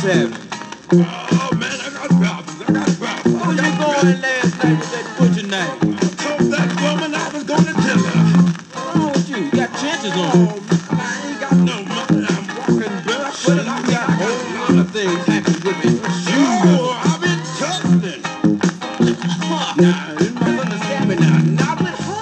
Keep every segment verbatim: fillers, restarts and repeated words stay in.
happening? Oh man, I got problems. I got problems. Where you going last night with that butcher name? I told that woman I was gonna tell her. What's wrong with you? You got trenches on. Oh, I ain't got no money. I'm walking barefoot. Well, you got a whole lot of things happening with me. Oh, I've been tussling. Now, you must understand me now. Not with her.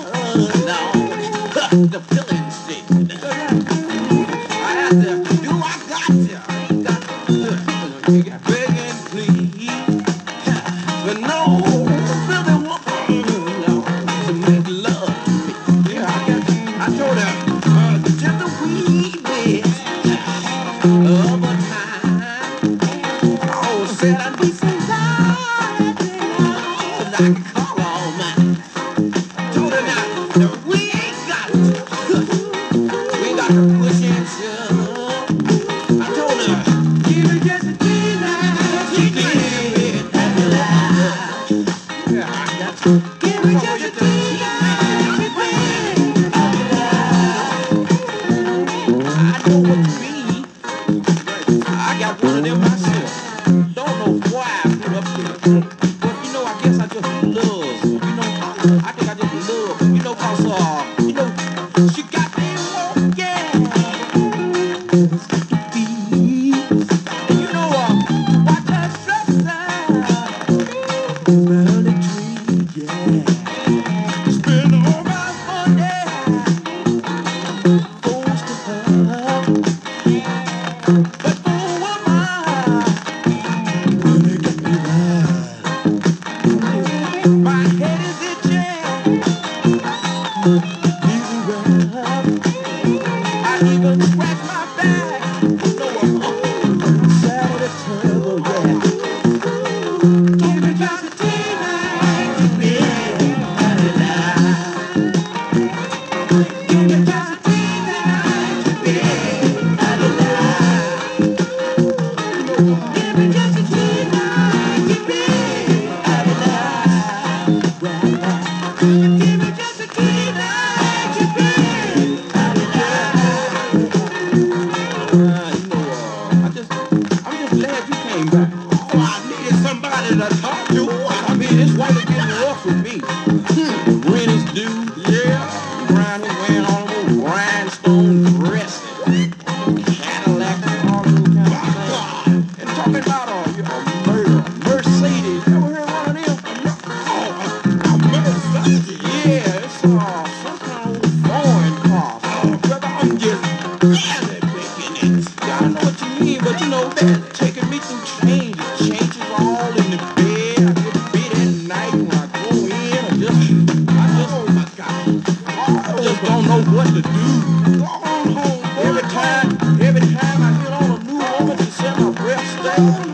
No, the filling station. I have to do I got to. I ain't got to. You got begging, please. But no, the filling woman, no, to make love to me. Yeah, I got you. I told her, uh, just a wee bit of a time. Oh, said I'd be so tired, but I can call all mine. Told her now, that we ain't got to. We got to push and shove. I told her, give me just a teeny, teeny bit of love. Yeah, I got to. Give me just a teeny bit of love. I know what you mean. I got one of them myself. Don't know why I put up with it. But you know, I guess I just love. You know, I think I just love. You know, cause uh, you know, she got me walking. And you know, uh, watch her stress around the tree, yeah. Spend all my money, goes to her. But who am I? Gonna get me right. My head is itching. Knees are rough. I even scratch my back. No, I'm sad and terrible, yeah. Give me just a teeny bit of love. Give me just a teeny bit of love. Give me just a teeny bit of love. Give me just a teeny bit of love. Uh, you know, uh, I just, I'm just glad you came back. Oh, I needed somebody to talk to. I mean, this weather getting rough with me. Hmm. Rent is due. Yeah. Grind is wearing all those rhinestone dresses. Cadillac and all those kind of things. And talking about uh, you know, murder, Mercedes. You ever heard one of them? Oh, a Mercedes. Yeah, it's uh, some kind of foreign car. Oh, brother, I'm just barely making it. Yeah, I know what you mean, but you know, that taking me through changes. Changes all in the bed. I get bit at night when I go in. I just, I just, Oh my God. I just don't know what to do. Go on home, boy. Every time, every time I hit on a new woman, she said my breath stays.